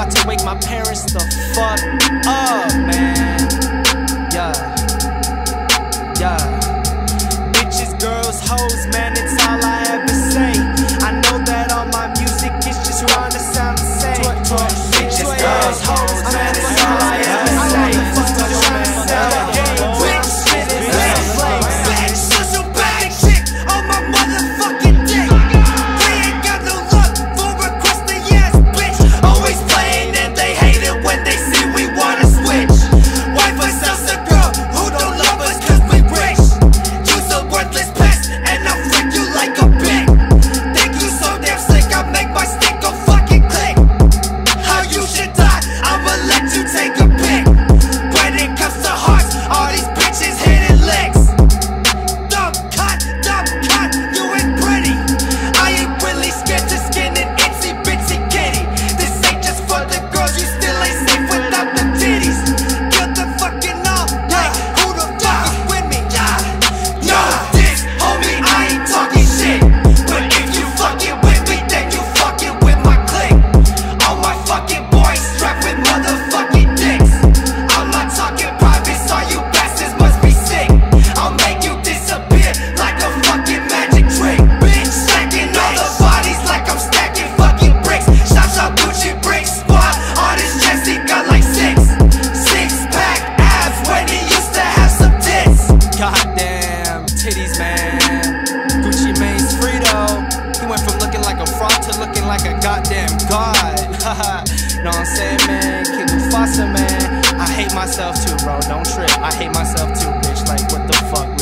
about to wake my parents the fuck up, man. Yeah, yeah. Bitches, girls, hoes, man, it's all I ever say. I know that all my music is just trying to sound the same. Bitches, girls, hoes, man, it's all I ever say. Trying to sound the game. Bitch, shit is lame. Bitch, such a bad chick on my motherfucking dick. We ain't got no luck for a crusty ass bitch. Always playing and they hate it when they see we wanna switch. Wife us else a girl who don't love us cause we rich. You's a worthless pest and I'll freak you like a bitch. Think you so damn slick, I make my stick go fucking click. How you should die, I'ma let you take a pic. When it comes to hearts, all these bitches hitting licks. Dumb cut, you ain't pretty. I ain't really scared to skin an itsy bitsy kitty. This ain't just for the girls, you still ain't safe without the titties. Kill the fucking all night, who the fuck is with me? No, this homie, I ain't talking shit. But if you fucking with me, then you fucking with my clique. All my fucking boys strapped with motherfucking dicks. I'm not talking private, so you bastards must be sick. I'll make you disappear like a fucking magic trick. Bitch, stacking all the bodies like I'm stacking fucking bricks. Shots out Gucci bricks, squad. All this Jesse got like six-pack abs when he used to have some tits. Goddamn titties, man. Gucci Mane's Frito. He went from looking like a fraud to looking like a goddamn god. Know what I'm saying, man? King Mufasa, man. I hate myself too, bro. Don't trip. I hate myself too, bitch. Like, what the fuck,